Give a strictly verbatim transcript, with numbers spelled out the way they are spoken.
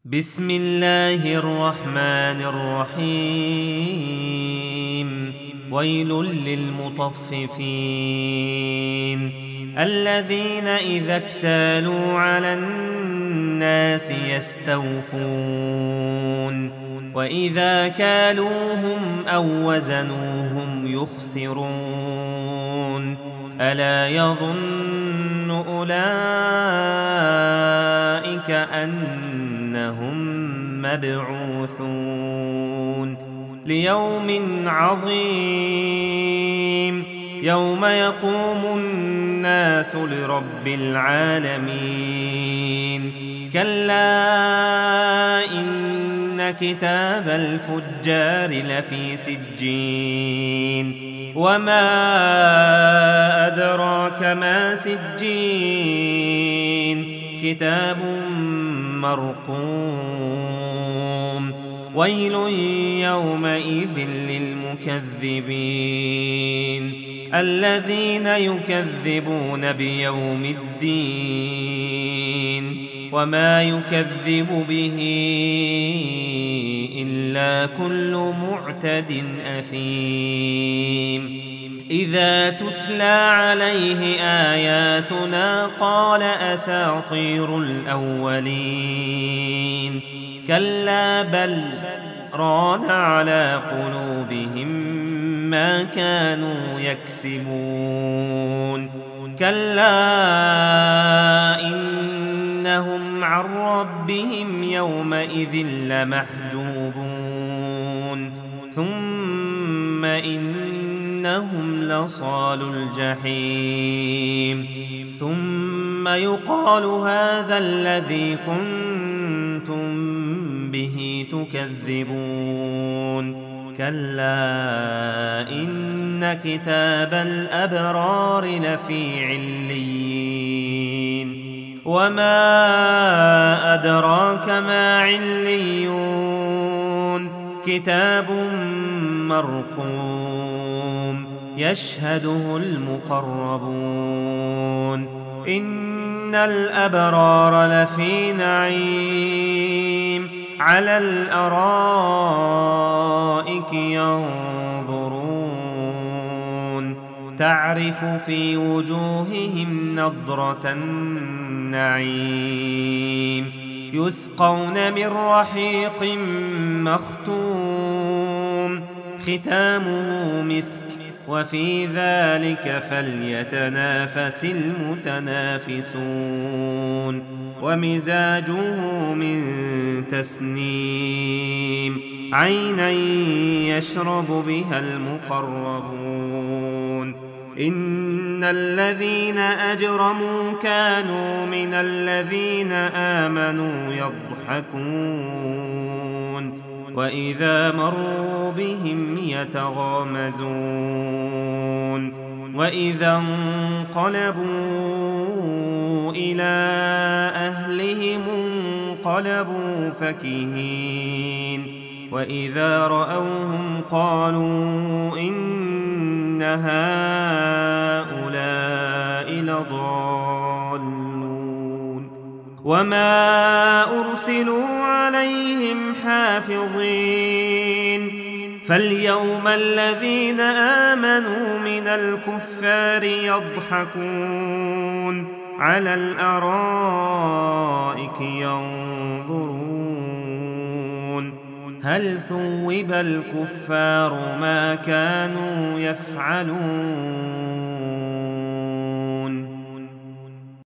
بسم الله الرحمن الرحيم ويل للمطففين الذين إذا اكتالوا على الناس يستوفون وإذا كالوهم أو وزنوهم يخسرون ألا يظن أولئك أنهم مبعوثون ليوم عظيم يوم يقوم الناس لرب العالمين كلا إن كتاب الفجار لفي سجين وما أدراك ما سجين كتاب مرقوم ويل يومئذ للمكذبين الذين يكذبون بيوم الدين وما يكذب به إلا كل معتد أثيم إذا تتلى عليه آياتنا قال أساطير الأولين كلا بل ران على قلوبهم ما كانوا يكسبون كلا إنهم عن ربهم يومئذ لمحجوبون ثم إنهم لصال الجحيم ثم يقال هذا الذي كنتم به تكذبون كلا إن كتاب الأبرار لفي عليين وما أدراك ما عليون كتاب مرقوم يشهده المقربون إن الأبرار لفي نعيم على الأرائك ينظرون تعرف في وجوههم نضرة النعيم يسقون من رحيق مختوم ختامه مسك وفي ذلك فليتنافس المتنافسون ومزاجه من تسنيم عينا يشرب بها المقربون إن الذين أجرموا كانوا من الذين آمنوا يضحكون وإذا مروا بهم يتغامزون وإذا انقلبوا إلى أهلهم انقلبوا فكهين وإذا رأوهم قالوا إن هؤلاء لضالون وما أرسلوا عليهم حافظين فاليوم الذين آمنوا من الكفار يضحكون على الأرائك ينظرون هل ثوب الكفار ما كانوا يفعلون